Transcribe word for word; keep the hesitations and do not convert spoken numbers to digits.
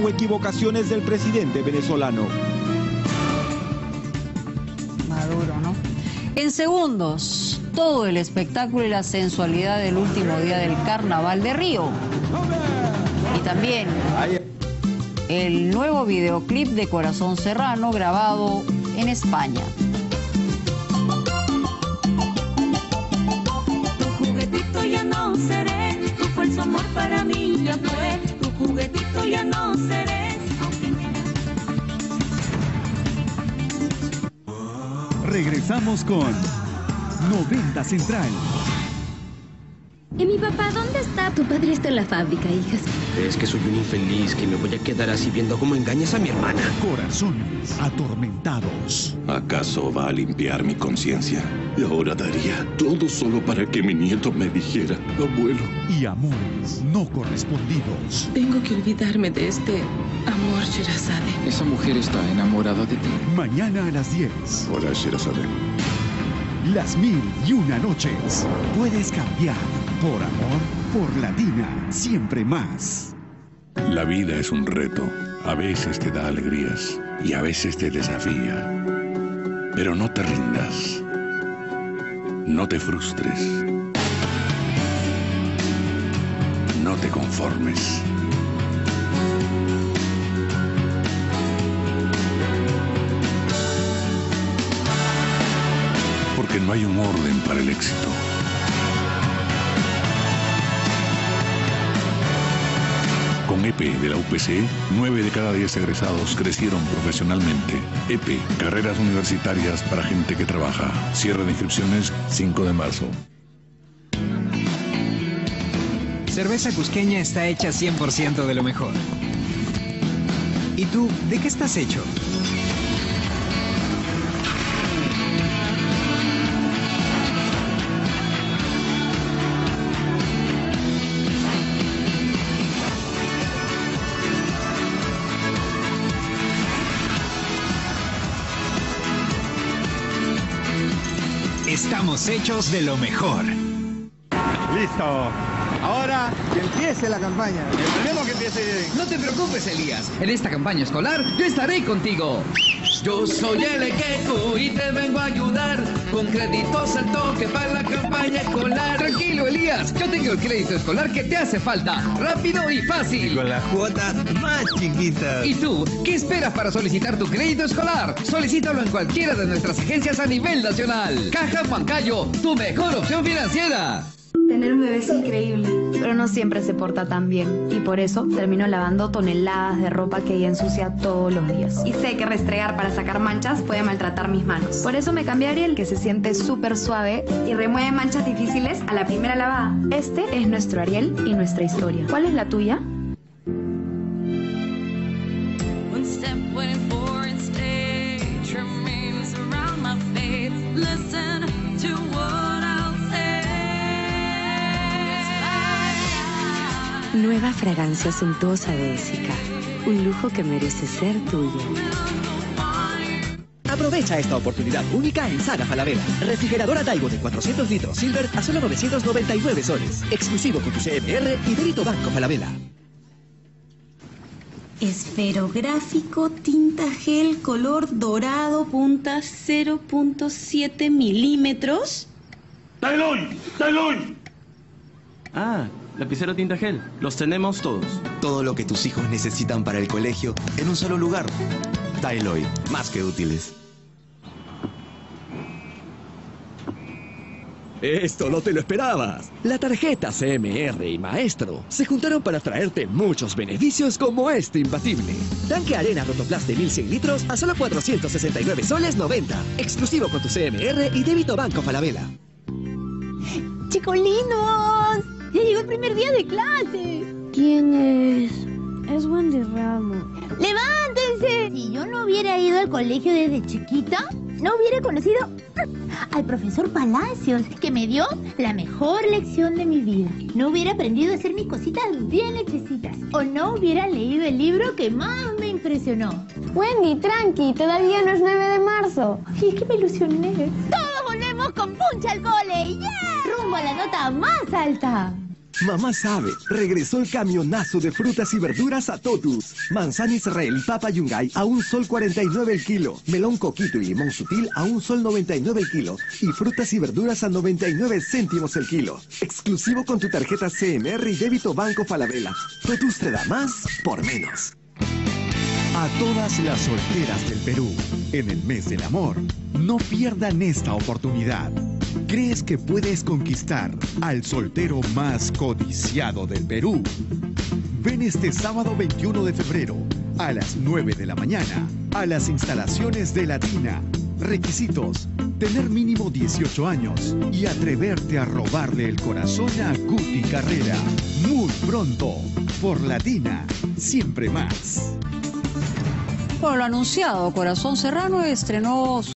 o equivocaciones del presidente venezolano. Maduro, ¿no? En segundos, todo el espectáculo y la sensualidad del último día del Carnaval de Río. Y también el nuevo videoclip de Corazón Serrano grabado en España. Tu juguetito ya no seré, tu falso amor para mí ya fue. Tu juguetito ya no seré. Regresamos con noventa Central. ¿Y mi papá dónde está? Tu padre está en la fábrica, hijas. Es que soy un infeliz, que me voy a quedar así viendo cómo engañas a mi hermana. Corazones atormentados. ¿Acaso va a limpiar mi conciencia? Y ahora daría todo solo para que mi nieto me dijera, abuelo. Y amores no correspondidos. Tengo que olvidarme de este amor, Sherazade. Esa mujer está enamorada de ti. Mañana a las diez. Hola, Sherazade. Las mil y una noches. Puedes cambiar. Por amor, por Latina, siempre más. La vida es un reto. A veces te da alegrías y a veces te desafía. Pero no te rindas. No te frustres. No te conformes. Porque no hay un orden para el éxito. Con E P de la U P C, nueve de cada diez egresados crecieron profesionalmente. E P, carreras universitarias para gente que trabaja. Cierre de inscripciones cinco de marzo. Cerveza Cusqueña está hecha cien por ciento de lo mejor. ¿Y tú, de qué estás hecho? Estamos hechos de lo mejor. Listo. Ahora que empiece la campaña. Esperemos que empiece bien. No te preocupes, Elías. En esta campaña escolar yo estaré contigo. Yo soy el Equeco y te vengo a ayudar con créditos al toque para la campaña escolar. Tranquilo, Elías. Yo tengo el crédito escolar que te hace falta. Rápido y fácil. Y con las cuotas más chiquitas. ¿Y tú? ¿Qué esperas para solicitar tu crédito escolar? Solicítalo en cualquiera de nuestras agencias a nivel nacional. Caja Huancayo, tu mejor opción financiera. Tener un bebé es increíble, pero no siempre se porta tan bien. Y por eso termino lavando toneladas de ropa que ella ensucia todos los días. Y sé que restregar para sacar manchas puede maltratar mis manos. Por eso me cambié a Ariel, que se siente súper suave y remueve manchas difíciles a la primera lavada. Este es nuestro Ariel y nuestra historia. ¿Cuál es la tuya? Nueva fragancia suntuosa de Essica. Un lujo que merece ser tuyo. Aprovecha esta oportunidad única en Saga Falabella. Refrigeradora Daigo de cuatrocientos litros Silver a solo novecientos noventa y nueve soles. Exclusivo con tu C M R y débito Banco Falabella. Esferográfico, tinta gel, color dorado, punta cero punto siete milímetros. ¡Tailoy! ¡Tailoy! Ah, lapicero tinta gel. Los tenemos todos. Todo lo que tus hijos necesitan para el colegio en un solo lugar. Tailoy, más que útiles. Esto no te lo esperabas. La tarjeta C M R y Maestro se juntaron para traerte muchos beneficios como este imbatible. Tanque Arena Rotoplas de mil cien litros a solo cuatrocientos sesenta y nueve soles noventa. Exclusivo con tu C M R y débito Banco Falabella. ¡Chicolinos! ¡Ya llegó el primer día de clase! ¿Quién es? Es Wendy Ramos. ¡Levántense! Si yo no hubiera ido al colegio desde chiquita, no hubiera conocido al profesor Palacios, que me dio la mejor lección de mi vida. No hubiera aprendido a hacer mis cositas bien hechecitas. O no hubiera leído el libro que más me impresionó. Wendy, tranqui, todavía no es nueve de marzo. Y es que me ilusioné. ¡Todos volvemos con puncha al cole! ¡Yeah! Rumbo a la nota más alta. Mamá sabe, regresó el camionazo de frutas y verduras a Totus. Manzana Israel y papa yungay a un sol cuarenta y nueve el kilo. Melón coquito y limón sutil a un sol noventa y nueve el kilo. Y frutas y verduras a noventa y nueve céntimos el kilo. Exclusivo con tu tarjeta C M R y débito Banco Falabella. Totus te da más por menos. A todas las solteras del Perú, en el mes del amor, no pierdan esta oportunidad. ¿Crees que puedes conquistar al soltero más codiciado del Perú? Ven este sábado veintiuno de febrero a las nueve de la mañana a las instalaciones de Latina. Requisitos: tener mínimo dieciocho años y atreverte a robarle el corazón a Guti Carrera. Muy pronto, por Latina, siempre más. Por lo anunciado, Corazón Serrano estrenó